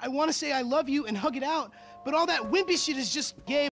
I want to say I love you and hug it out, but all that wimpy shit is just gay.